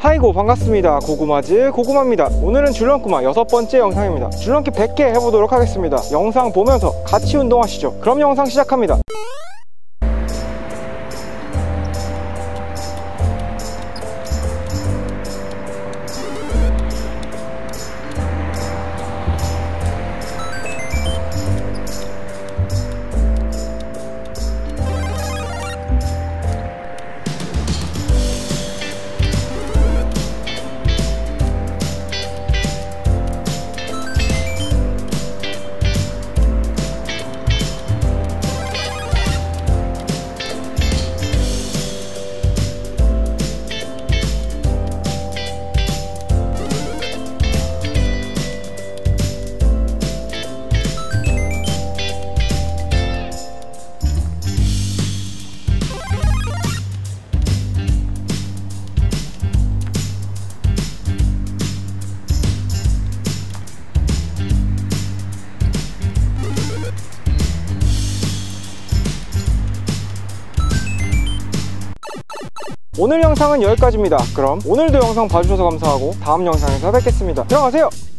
하이고 반갑습니다. 고구마즈 고구마입니다. 오늘은 줄넘기마 6번째 영상입니다. 줄넘기 100개 해보도록 하겠습니다. 영상 보면서 같이 운동하시죠. 그럼 영상 시작합니다. 오늘 영상은 여기까지입니다. 그럼 오늘도 영상 봐주셔서 감사하고 다음 영상에서 뵙겠습니다. 들어가세요.